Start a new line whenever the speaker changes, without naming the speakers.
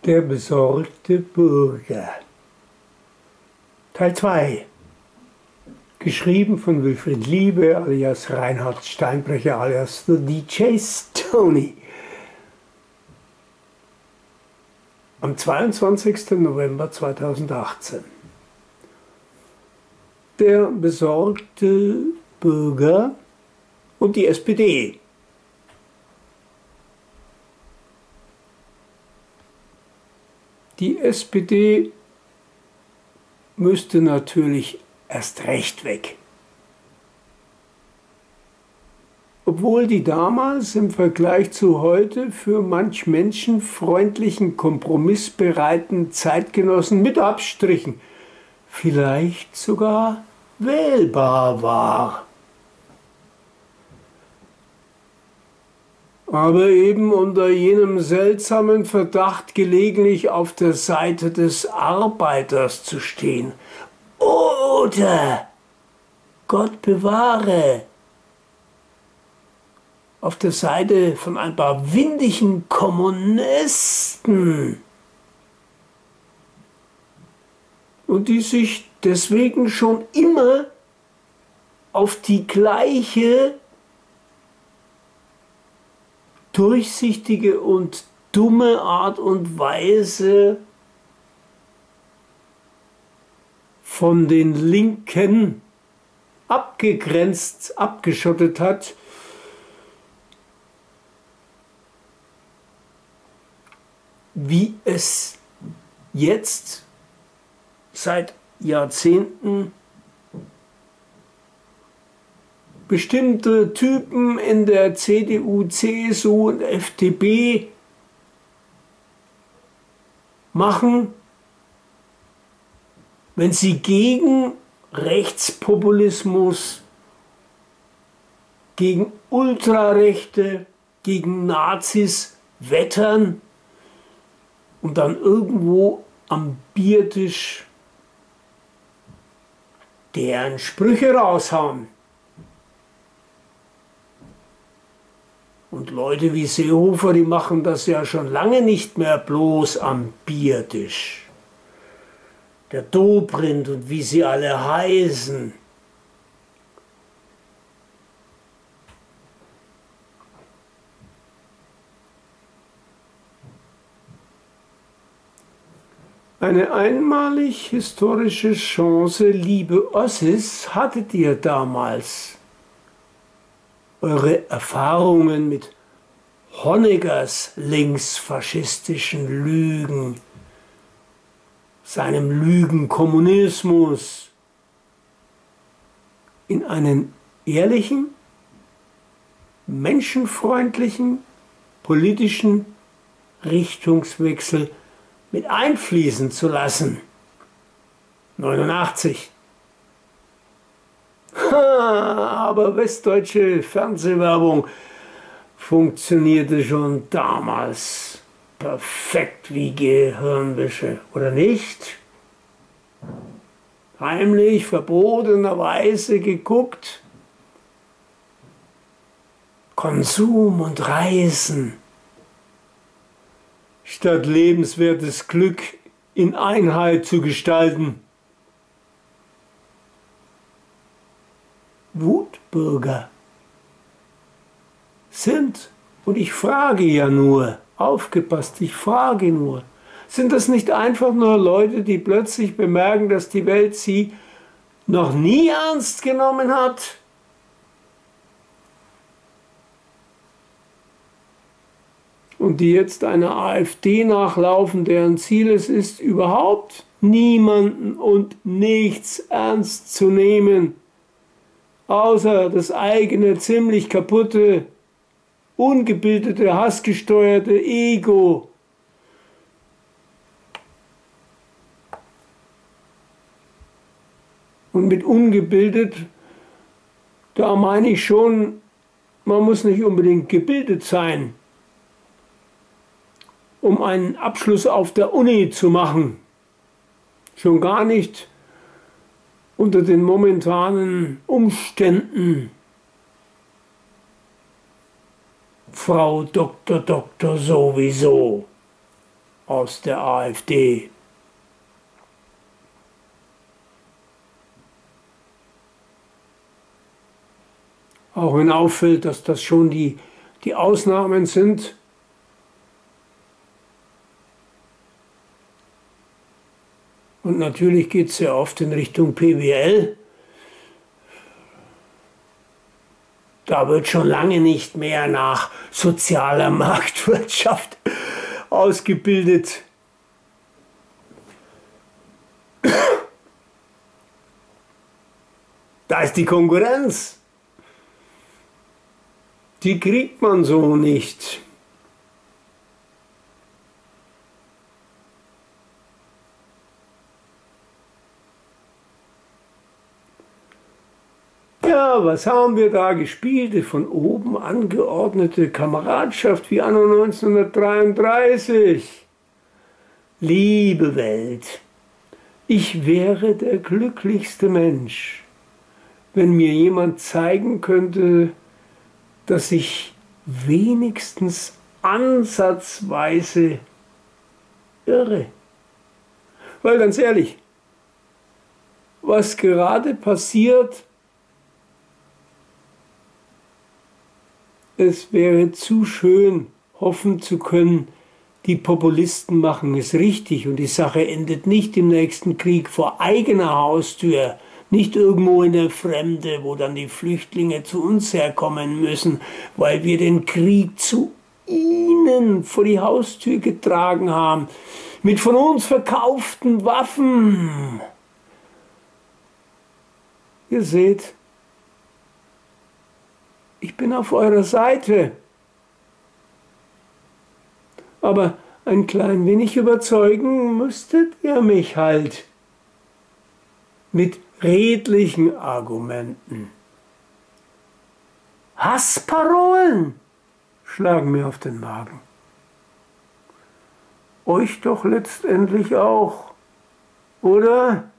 Der besorgte Bürger. Teil 2. Geschrieben von Wilfried Liebe alias Reinhard Steinbrecher alias The DJ Stoney. Am 22. November 2018. Der besorgte Bürger und die SPD. Die SPD müsste natürlich erst recht weg. Obwohl die damals im Vergleich zu heute für manch Menschen freundlichen, kompromissbereiten Zeitgenossen mit Abstrichen vielleicht sogar wählbar war. Aber eben unter jenem seltsamen Verdacht, gelegentlich auf der Seite des Arbeiters zu stehen. Oder, Gott bewahre, auf der Seite von ein paar windigen Kommunisten. Und die sich deswegen schon immer auf die gleiche durchsichtige und dumme Art und Weise von den Linken abgegrenzt, abgeschottet hat, wie es jetzt seit Jahrzehnten bestimmte Typen in der CDU, CSU und FDP machen, wenn sie gegen Rechtspopulismus, gegen Ultrarechte, gegen Nazis wettern und dann irgendwo am Biertisch deren Sprüche raushauen. Und Leute wie Seehofer, die machen das ja schon lange nicht mehr bloß am Biertisch. Der Dobrindt und wie sie alle heißen. Eine einmalig historische Chance, liebe Ossis, hattet ihr damals. Eure Erfahrungen mit Honeckers linksfaschistischen Lügen, seinem Lügenkommunismus, in einen ehrlichen, menschenfreundlichen, politischen Richtungswechsel mit einfließen zu lassen. 89. Aber westdeutsche Fernsehwerbung funktionierte schon damals perfekt wie Gehirnwäsche, oder nicht? Heimlich, verbotenerweise geguckt. Konsum und Reisen. Statt lebenswertes Glück in Einheit zu gestalten. Wutbürger sind, und ich frage ja nur, aufgepasst, ich frage nur, sind das nicht einfach nur Leute, die plötzlich bemerken, dass die Welt sie noch nie ernst genommen hat? Und die jetzt einer AfD nachlaufen, deren Ziel es ist, überhaupt niemanden und nichts ernst zu nehmen, außer das eigene, ziemlich kaputte, ungebildete, hassgesteuerte Ego. Und mit ungebildet, da meine ich schon, man muss nicht unbedingt gebildet sein, um einen Abschluss auf der Uni zu machen. Schon gar nicht unter den momentanen Umständen. Frau Doktor sowieso. aus der AfD. Auch wenn auffällt, dass das schon die Ausnahmen sind. Und natürlich geht es sehr oft in Richtung PWL. Da wird schon lange nicht mehr nach sozialer Marktwirtschaft ausgebildet. Da ist die Konkurrenz. Die kriegt man so nicht. Ja, was haben wir da gespielt? Von oben angeordnete Kameradschaft wie anno 1933. Liebe Welt, ich wäre der glücklichste Mensch, wenn mir jemand zeigen könnte, dass ich wenigstens ansatzweise irre. Weil ganz ehrlich, was gerade passiert, es wäre zu schön, hoffen zu können, die Populisten machen es richtig und die Sache endet nicht im nächsten Krieg vor eigener Haustür, nicht irgendwo in der Fremde, wo dann die Flüchtlinge zu uns herkommen müssen, weil wir den Krieg zu ihnen vor die Haustür getragen haben, mit von uns verkauften Waffen. Ihr seht, ich bin auf eurer Seite. Aber ein klein wenig überzeugen müsstet ihr mich halt. Mit redlichen Argumenten. Hassparolen schlagen mir auf den Magen. Euch doch letztendlich auch, oder?